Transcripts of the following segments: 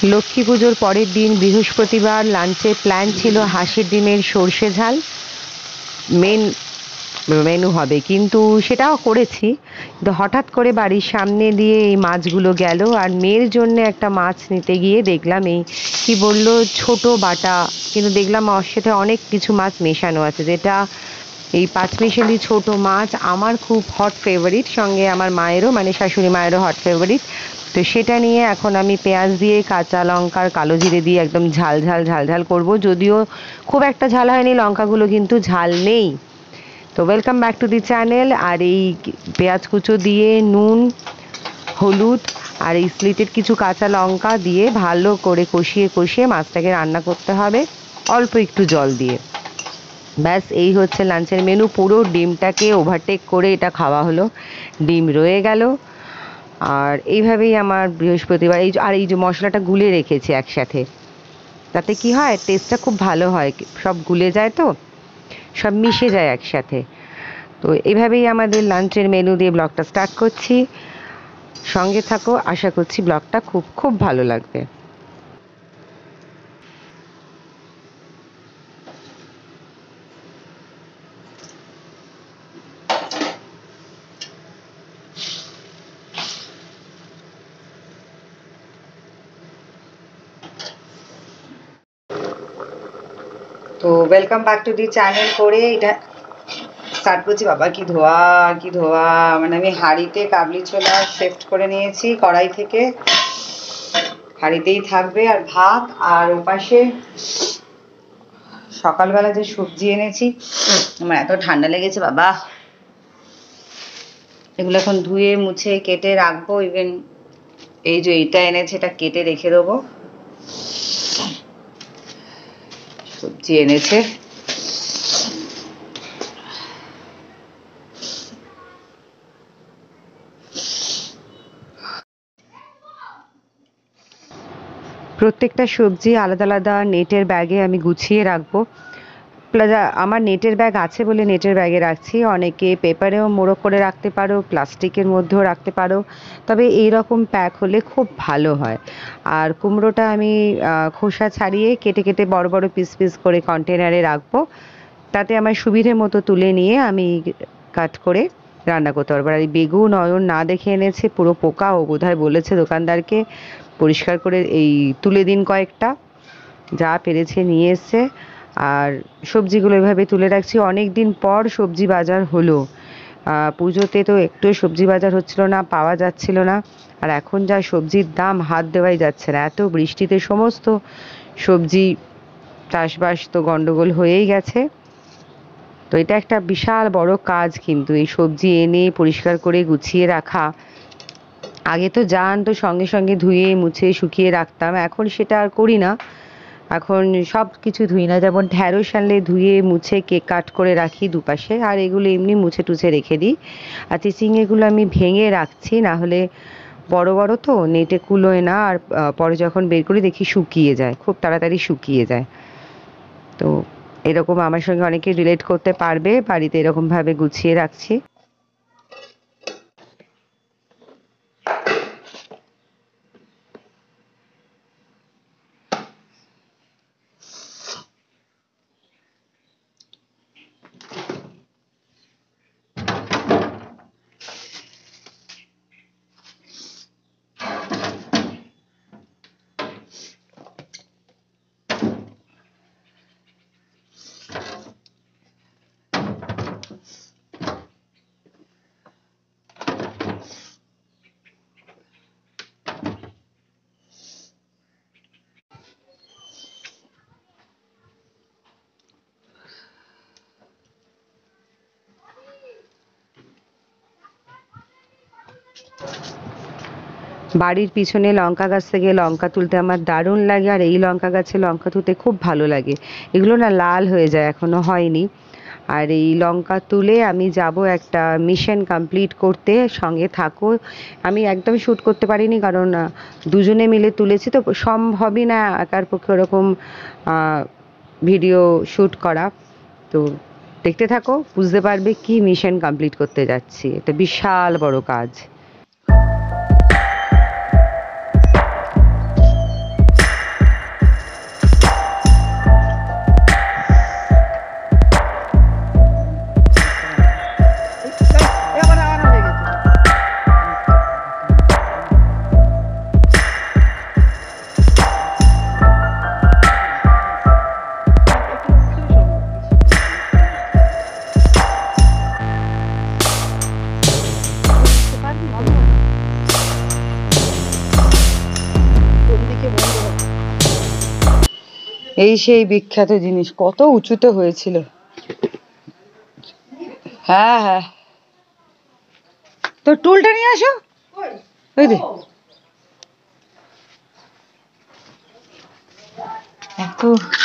লক্ষ্মী পুজোর পরের দিন বৃহস্পতিবার লাঞ্চের প্ল্যান ছিল হাঁসের ডিমের সর্ষে ঝাল মেন মেনু হবে, কিন্তু সেটাও করেছি। কিন্তু হঠাৎ করে বাড়ির সামনে দিয়ে এই মাছগুলো গেল, আর মেয়ের জন্য একটা মাছ নিতে গিয়ে দেখলাম এই কি বললো ছোট বাটা, কিন্তু দেখলাম ওর সাথে অনেক কিছু মাছ মেশানো আছে, যেটা এই পাঁচমিশালি ছোট মাছ আমার খুব হট ফেভারিট, সঙ্গে আমার মায়েরও মানে শাশুড়ি মায়েরও হট ফেভারিট। তো সেটা নিয়ে এখন আমি পেঁয়াজ দিয়ে কাঁচা লঙ্কার কালো জিরে দিয়ে একদম ঝাল ঝাল ঝাল ঝাল করবো, যদিও খুব একটা ঝাল হয়নি, লঙ্কাগুলো কিন্তু ঝাল নেই। তো welcome back to the channel. আর এই পেঁয়াজ কুচো দিয়ে নুন হলুদ আর এই স্লিটেড কিছু কাঁচা লঙ্কা দিয়ে ভালো করে কষিয়ে কষিয়ে মাছটাকে রান্না করতে হবে অল্প একটু জল দিয়ে। ব্যাস এই হচ্ছে লাঞ্চের মেনু। পুরো ডিমটাকে ওভারটেক করে এটা খাওয়া হলো, ডিম রয়ে গেল। আর এইভাবেই আমার বৃহস্পতিবার এই যে মশলাটা গুলে রেখেছি একসাথে, তাতে কি হয় টেস্টটা খুব ভালো হয়, সব গুলে যায় তো সব মিশে যায় একসাথে। তো এইভাবেই আমাদের লাঞ্চের মেনু দিয়ে ব্লগটা স্টার্ট করছি। সঙ্গে থাকো, আশা করছি ব্লগটা খুব খুব ভালো লাগবে। তো welcome back to the channel করে এটা স্টার্ট করছি। বাবা কি ধোয়া কি ধোয়া, মানে আমি হাঁড়িতে কাবলি ছোলা সেফট করে নিয়েছি কড়াই থেকে, হাঁড়িতেই থাকবে। আর ভাত, আর ওপাশে সকালবেলা যে সবজি এনেছি, আমার এত ঠান্ডা লেগেছে বাবা, এগুলো এখন ধুয়ে মুছে কেটে রাখবো। ইভেন এই যে এইটা এনেছে এটা কেটে রেখে দেবো। সবজি এনেছে, প্রত্যেকটা সবজি আলাদা আলাদা নেটের ব্যাগে আমি গুছিয়ে রাখবো। প্লাস আমার নেটের ব্যাগ আছে বলে নেটের ব্যাগে রাখছি, অনেকে পেপারেও মোড়ক করে রাখতে পারো, প্লাস্টিকের মধ্যেও রাখতে পারো, তবে এই রকম প্যাক হলে খুব ভালো হয়। আর কুমড়োটা আমি খোসা ছাড়িয়ে কেটে কেটে বড় বড় পিস পিস করে কন্টেনারে রাখবো, তাতে আমার সুবিধে মতো তুলে নিয়ে আমি কাট করে রান্না করতে পারবো। আর এই বেগুন অয়ন না দেখে এনেছে, পুরো পোকা, ও বোধহয় বলেছে দোকানদারকে পরিষ্কার করে এই তুলে দিন কয়েকটা, যা পেরেছে নিয়ে এসছে। আর সবজিগুলো এভাবে তুলে রাখছি। অনেক দিন পর সবজি বাজার হলো, পুজোতে তো একটু সবজি বাজার হচ্ছিল না, পাওয়া যাচ্ছিল না। আর এখন যা সবজির দাম হাত দেওয়াই যাচ্ছে না, এত বৃষ্টিতে সমস্ত সবজি চাষবাস তো গন্ডগোল হয়েই গেছে। তো এটা একটা বিশাল বড় কাজ, কিন্তু এই সবজি এনে পরিষ্কার করে গুছিয়ে রাখা। আগে তো যা আনতো সঙ্গে সঙ্গে ধুয়ে মুছে শুকিয়ে রাখতাম, এখন সেটা আর করি না। এখন সব কিছু ধুই না, যেমন ঢ্যাঁড়স আনলে ধুয়ে মুছে কেক কাট করে রাখি দুপাশে, আর এগুলো এমনি মুছে টুছে রেখে দিই। আর চিচিঙ্গেগুলো আমি ভেঙে রাখছি, না হলে বড় বড় তো নেটে কুলোয় না, আর পরে যখন বের করি দেখি শুকিয়ে যায়, খুব তাড়াতাড়ি শুকিয়ে যায়। তো এরকম আমার সঙ্গে অনেকে রিলেট করতে পারবে, বাড়িতে এরকমভাবে গুছিয়ে রাখছি। বাড়ির পিছনে লঙ্কা গাছ থেকে লঙ্কা তুলতে আমার দারুণ লাগে, আর এই লঙ্কা গাছে লঙ্কা তুলতে খুব ভালো লাগে। এগুলো না লাল হয়ে যায়, এখনো হয়নি। আর এই লঙ্কা তুলে আমি যাব একটা মিশন কমপ্লিট করতে, সঙ্গে থাকো। আমি একদম শ্যুট করতে পারিনি, কারণ দুজনে মিলে তুলেছি তো সম্ভবই না একার পক্ষে ওরকম ভিডিও শ্যুট করা। তো দেখতে থাকো, বুঝতে পারবে কি মিশন কমপ্লিট করতে যাচ্ছি, এটা বিশাল বড় কাজ। এই সেই বিখ্যাত জিনিস, কত উঁচুতে হয়েছিল। হ্যাঁ হ্যাঁ, তো টুলটা নিয়ে আসো। ওই দে, এত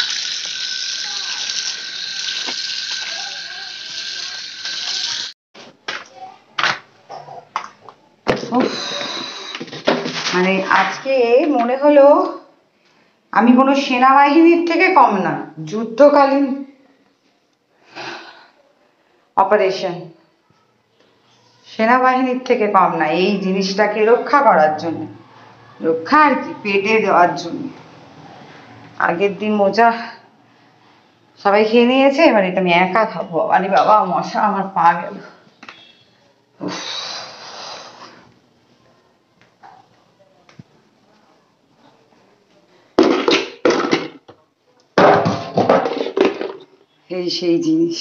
মানে আজকে মনে হলো আমি কোনো সেনাবাহিনীর থেকে কম না, যুদ্ধকালীন অপারেশন, সেনাবাহিনীর থেকে কম না এই জিনিসটাকে রক্ষা করার জন্য, রক্ষা আর কি, পেটে দেওয়ার জন্য। আগের দিন মোজা সবাই খেয়ে নিয়েছে, এবার এটা আমি একা খাবো। আরে বাবা, মশা আমার পা গেল। এই সেই জিনিস।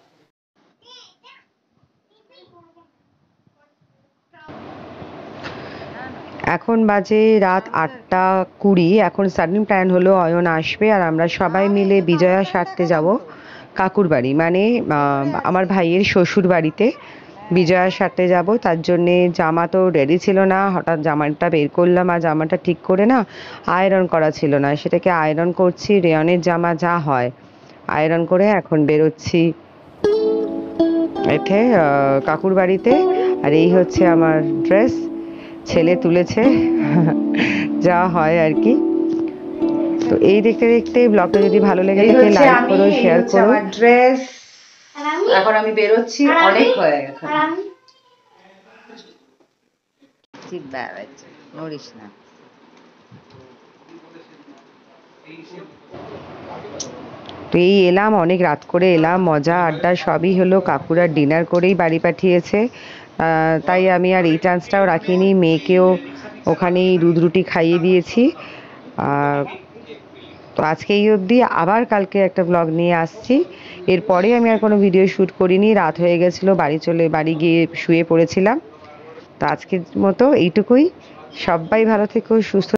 এখন বাজে রাত 8:20। এখন সাডেন প্ল্যান হলো অয়ন আসবে আর আমরা সবাই মিলে বিজয়া সারতে যাব কাকুর বাড়ি, মানে আমার ভাইয়ের শ্বশুর বাড়িতে বিজয়া সারতে যাব। তার জন্যে জামা তো রেডি ছিল না, হঠাৎ জামাটা বের করলাম আর জামাটা ঠিক করে না আয়রন করা ছিল না, সেটাকে আয়রন করছি। রেয়নের জামা যা হয় আয়রন করে এখন বেরোচ্ছি এতে কাকুর বাড়িতে। আর এই হচ্ছে আমার ড্রেস, ছেলে তুলেছে যা হয় আর কি। তো এই দেখতে দেখতে ব্লগটা যদি ভালো লেগে থাকে লাইক করো, শেয়ার করো। আমার ড্রেস, এখন আমি বেরোচ্ছি, অনেক হয়ে গেছে। নড়িস না। তো এই এলাম, অনেক রাত করে এলাম, মজা আড্ডা সবই হলো, কাকুরা ডিনার করেই বাড়ি পাঠিয়েছে। তাই আমি আর এই চান্সটাও রাখিনি, মেয়েকেও ওখানেই দুধ রুটি খাইয়ে দিয়েছি। তো আজকে এই অবধি, আবার কালকে একটা ব্লগ নিয়ে আসছি। এরপরে আমি আর কোনো ভিডিও শ্যুট করিনি, রাত হয়ে গেছিলো, বাড়ি গিয়ে শুয়ে পড়েছিলাম। তো আজকের মতো এইটুকুই। সবাই ভালো থেকো, সুস্থ